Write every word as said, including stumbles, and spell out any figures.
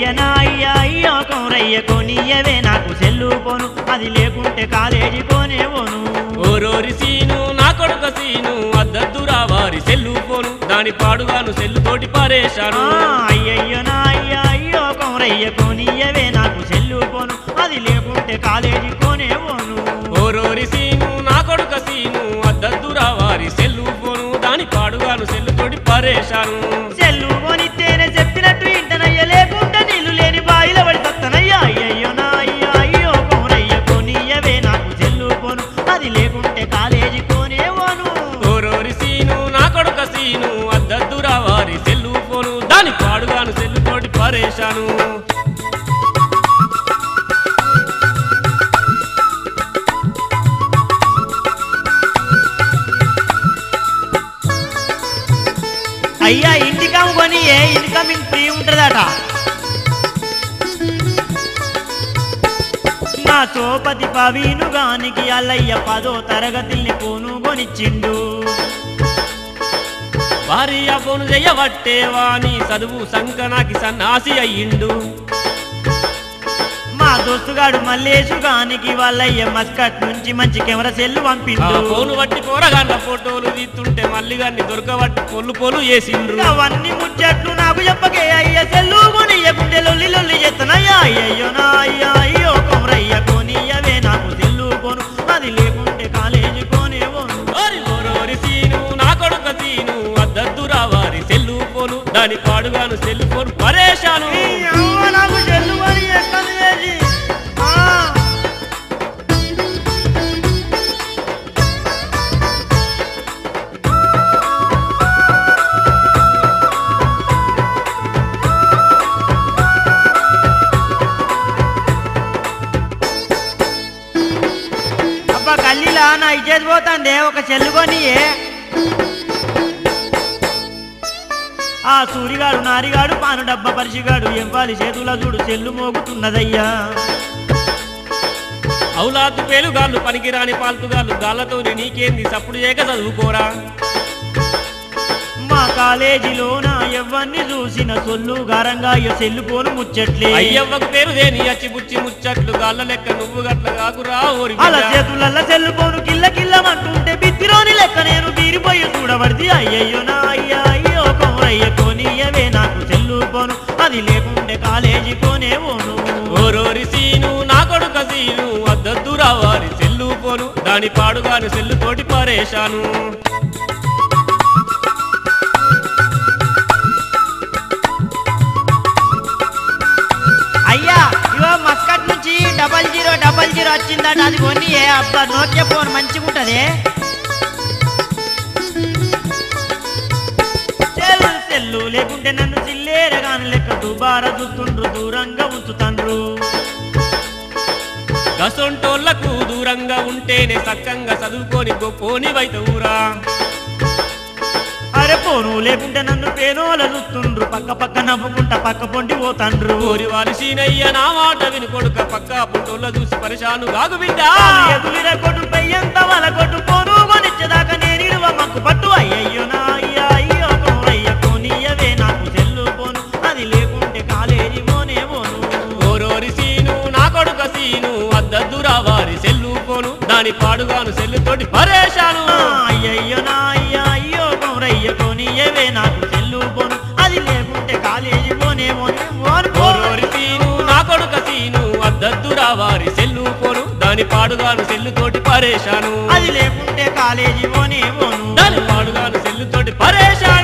అయ్యయ్యనా అయ్యా అయ్యో కౌరయ్య కొనియవే నాకు సెల్లు పోను అది లేకుంటే కాలేజీ పోనే పోను ఓరోరి సీను నా కొడుక సీను అద్దద్దురా వారి సెల్లు పోను దాని పాడుగాను సెల్లు తోటి పారేశాను అయ్యయ్యనా అయ్యా అయ్యో కౌరయ్య కొనియవే నాకు సెల్లు పోను అది లేకుంటే కాలేజీ పోనే పోను ఓరోరి సీను నా కొడుక సీను అద్దద్దురా వారి సెల్లు పోను దాని పాడుగాను సెల్లు తోటి పారేశాను సెల్లు పోనిస్తేనే చెప్పినట్టు ఇంటనయ్య లేకుంటే నీళ్లు లేని బాయిల పడి తత్తనయ్యా అయ్యయ్యో నా అయ్యా అయ్యో కౌరయ్య కొనియవే నాకు సెల్లు పోను అది లేకుంటే కాలేజీ పోనే పోను ఓరోరి సీను నా కొడుక సీను అద్దద్దురా వారి సెల్లు పోను దాని పాడుగాను సెల్లు తోటి పారేశాను అయ్యా ఇంటికమ్ కొని ఏ ఇన్కమింగ్ ఫ్రీ ఉంటుందట నా సోపతి పవీనుగానికి అల్లయ్య పదో తరగతిని పోను కొనిచ్చిండు వారి ఆ పోను చెయ్యబట్టేవాని చదువు సంకనాకి సన్నాసి అయ్యిండు మా దోస్తుగాడు మల్లేశుగానికి వాళ్ళయ్య మస్కట్ నుంచి మంచి కెమెరా సెల్లు పంపిండు ఫోను బట్టి పోరగాళ్ళ ఫోటోలు తీస్తుంటే మళ్ళీ గాన్ని దొరకబట్టి పొల్లు పొలు చేసిండ్రు అవన్నీ ముచ్చట్లు నాకు చెప్పకే అయ్య సెల్లు కొనియకుంటే లొల్లి లొల్లి చేస్తానయ్యా అయ్యయ్యో నా అయ్యా అయ్యో కొమరయ్య కొనియవే నాకు సెల్లు పోను అది లేకుంటే కాలేజీ పోనే పోను ఓరోరి సీను నా కొడుక సీను అద్దద్దురా వారి సెల్లు పోను దాని పాడుగాను సెల్లు పోను పరేశాను నాకు సెల్లు కొని ఎక్కను వేసి అబ్బా కల్లీలా నా ఇచ్చేది పోతాండే ఒక సెల్లు కొని ఆ సూరిగాడు నారిగాడు పాను డబ్బా పరిచిగాడు ఎంపాలి చేతుల చూడు సెల్లు మోగుతున్నదయ్యా అవులాదు పేలుగాళ్ళు పనికిరాని పాల్తుగాళ్ళు గాళ్ళతోని నీకేంది సప్పుడు చేయక చదువుకోరా మా కాలేజీలోన ఎవ్వన్ని చూసిన సొల్లు గారంగా సెల్లు పోను ముచ్చట్లే అయ్యవ్వకు పేరు దేని అచ్చి బుచ్చి ముచ్చట్లు గాళ్ళ లెక్క నువ్వు గట్ల కాకురా ఓరి అలా చేతులల్ల సెల్లు పోను కిల్ల కిల్లమంటుంటే బిత్తిరోని లెక్క నేను బీరిపోయి చూడబడిది అయ్యయ్యో నా అయ్యా అయ్యో కౌరయ్య కొనియవే నాకు సెల్లు పోను అది లేకుంటే కాలేజీ పోనే పోను ఓరోరి సీను నా కొడుక సీను అద్దద్దురా వారి సెల్లు పోను దాని పాడుగాను సెల్లు తోటి పారేశాను అయ్యా ఇవో మస్కట్ నుంచి డబల్ జీరో డబల్ జీరో వచ్చిందట అది కొని అబ్బా నోకియా ఫోన్ మంచిగా ఉంటది సెల్లు లేకుంటే నన్ను సిల్లేరగాని లెక్క దుబార చూస్తుండ్రు దూరంగా ఉంచుతండ్రు గసొంటోళ్లకు దూరంగా ఉంటేనే సక్కంగా చదువుకొని గొప్పోని వైతవురా అరే పోను లేకుంటే నన్ను పేనోల చూస్తుండ్రు పక్క పక్క నవ్వుకుంటా పక్క పొంటి పోతాండ్రు ఓరి వారి సీనయ్య నా మాట విను కొడుక పక్క పుట్టోళ్ళ చూసి పరిశాను గాగు బిడ్డ ఎదులిర కొట్టు పెయ్యంత వాళ్ళ కొట్టు పోను కొనిచ్చేదాకా నేను ఇరువ మక్కు పట్టు అయ్యయ్యో నా అయ్యా అయ్యో కౌరయ్య కొనియవే నాకు సెల్లు పోను అది లేకుంటే కాలేజీ పోనే పోను ఓరోరి సీను నా కొడుక సీను అద్దద్దురా వారి సెల్లు పోను దాని పాడుగాను సెల్లు తోటి పరేశాను అయ్యయ్యో నా అయ్యా అయ్యో కౌరయ్య కొనియవే నాకు సెల్లు పోను అది లేకుంటే కాలేజీ పోనే పోను ఓరోరి సీను నా కొడుక సీను అద్దద్దురా వారి సెల్లు పోను దాని పాడుగాను సెల్లు తోటి పరేశాను అది లేకుంటే కాలేజీ పోనే పోను దాని పాడుగాను సెల్లు తోటి పరేశాను